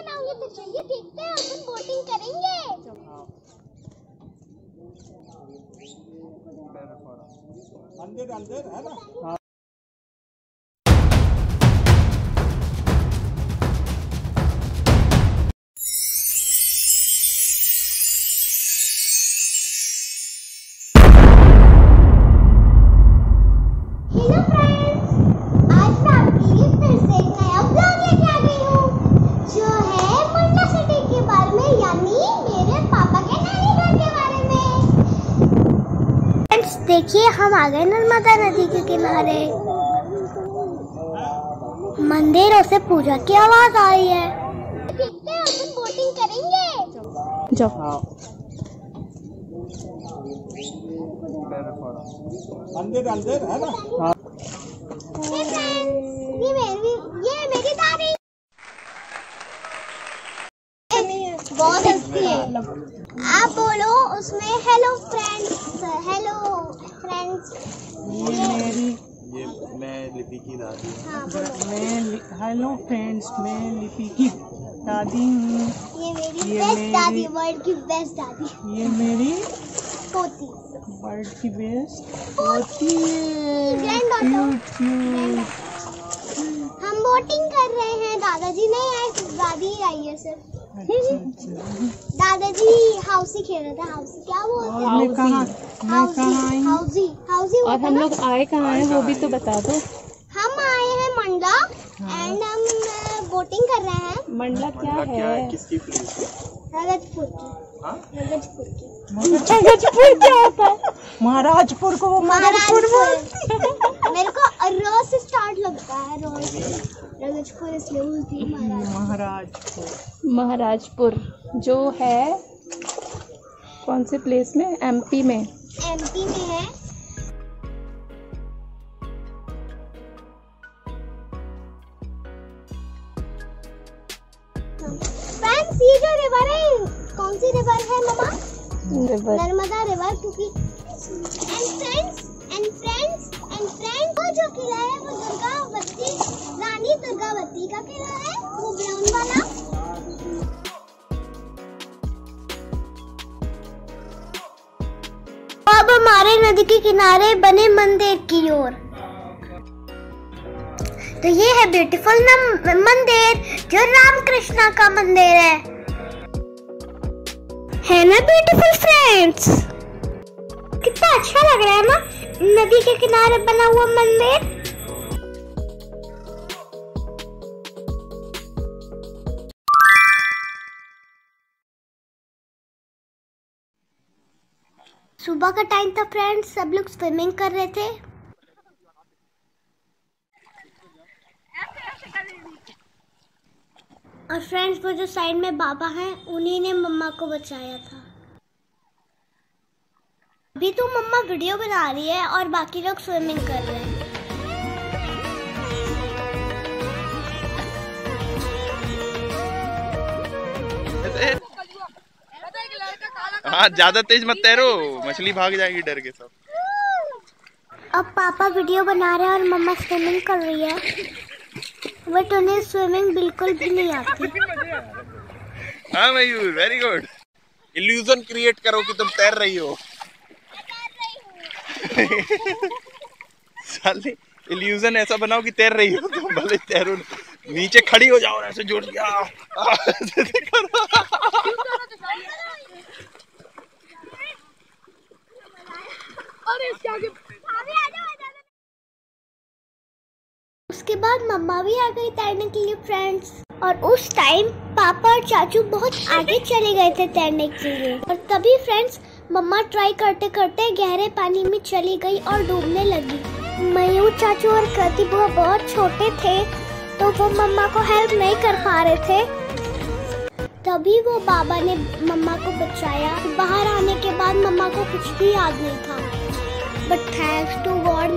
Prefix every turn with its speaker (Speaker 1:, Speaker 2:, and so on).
Speaker 1: बनाओगे तो चलिए देखते हैं, अपन बोटिंग करेंगे।
Speaker 2: अंदर अंदर है ना।
Speaker 1: हेलो फ्रेंड्स, आज मैं आपके लिए फिर से एक नया ब्लॉग लेके आ गई हूँ, जो है मंडला सिटी के बारे में, यानी मेरे पापा के नानी घर के बारे में। फ्रेंड्स देखिए, हम आ गए नर्मदा नदी के किनारे। मंदिरों से पूजा की आवाज आ रही है। देखते हैं, अपन बोटिंग करेंगे।
Speaker 2: जाओ अंदर अंदर है ना।
Speaker 1: ये मेरी दादी बहुत हंसती है। आप बोलो उसमें हेलो फ्रेंड्स, हेलो फ्रेंड्स।
Speaker 2: ये मैं लिपि की दादी।
Speaker 1: हाँ बोलो।
Speaker 3: हेलो फ्रेंड्स, मैं लिपि की दादी हूँ।
Speaker 1: ये मेरी बेस्ट दादी, वर्ल्ड की बेस्ट दादी।
Speaker 3: ये मेरी
Speaker 1: पोती,
Speaker 3: वर्ल्ड की बेस्ट पोती है।
Speaker 1: हम बोटिंग कर रहे हैं। दादाजी नहीं आए, सिर्फ दादी ही आई है सिर्फ। दादाजी हाउसी खेल रहे थे। हाउसी क्या बोलते हैं?
Speaker 3: मैं कहाँ आई?
Speaker 1: हाउसी।
Speaker 4: और हम लोग आए कहाँ हैं वो भी तो बता दो।
Speaker 1: हम आए हैं मंडला एंड हम बोटिंग कर रहे हैं।
Speaker 4: मंडला क्या है?
Speaker 2: किसकी प्लेस?
Speaker 1: रगतपुर की। रगतपुर की।
Speaker 3: रगतपुर क्या होता है? महाराजपुर को वो महाराजपुर
Speaker 1: मेरे को र से स्टार्ट लगता है, र से। रगतपुर इसलिए बोलती है महाराजपुर।
Speaker 4: महाराजपुर जो है कौन से प्लेस में? एमपी में।
Speaker 1: एमपी में है। फ्रेंड्स ये जो रिवर है, कौन सी रिवर है मम्मा? नर्मदा रिवर। क्योंकि एंड फ्रेंड्स वो जो किला है वो दुर्गावती, रानी दुर्गावती का किला है, वो ब्राउन वाला। अब हमारे नदी के किनारे बने मंदिर की ओर। तो ये है ब्यूटीफुल मंदिर, जो राम कृष्णा का मंदिर है ना ब्यूटीफुल फ्रेंड्स? कितना अच्छा लग रहा है ना, नदी के किनारे बना हुआ मंदिर। सुबह का टाइम था फ्रेंड्स, सब लोग स्विमिंग कर रहे थे। और फ्रेंड्स वो जो साइड में बाबा हैं, उन्हीं ने मम्मा को बचाया था। अभी तो मम्मा वीडियो बना रही है और बाकी लोग स्विमिंग कर रहे हैं।
Speaker 2: हाँ ज्यादा तेज मत तैरो, मछली भाग जाएगी डर के सब।
Speaker 1: अब पापा वीडियो बना रहे हैं और मम्मा स्विमिंग कर रही है, बट उन्हें स्विमिंग बिल्कुल भी नहीं आती।
Speaker 2: हाँ Mayur, very good. Illusion create करो कि तुम तैर रही हो। साले इल्यूजन ऐसा बनाओ कि तैर रही हो, तुम भले तैरो, नीचे खड़ी हो जाओ ऐसे जोड़ दिया। उसके बाद मम्मा भी आ गई तैरने के लिए फ्रेंड्स। और उस टाइम पापा और चाचू बहुत आगे चले गए थे तैरने के लिए। और तभी फ्रेंड्स मम्मा ट्राई करते करते गहरे पानी में चली गई और डूबने लगी। मयूर चाचू और कृति बुआ बहुत छोटे थे, तो वो मम्मा को हेल्प नहीं कर पा रहे थे। तभी वो बाबा ने मम्मा को बचाया। बाहर आने के बाद मम्मा को कुछ भी याद नहीं था, बट थैंक्स टू गॉड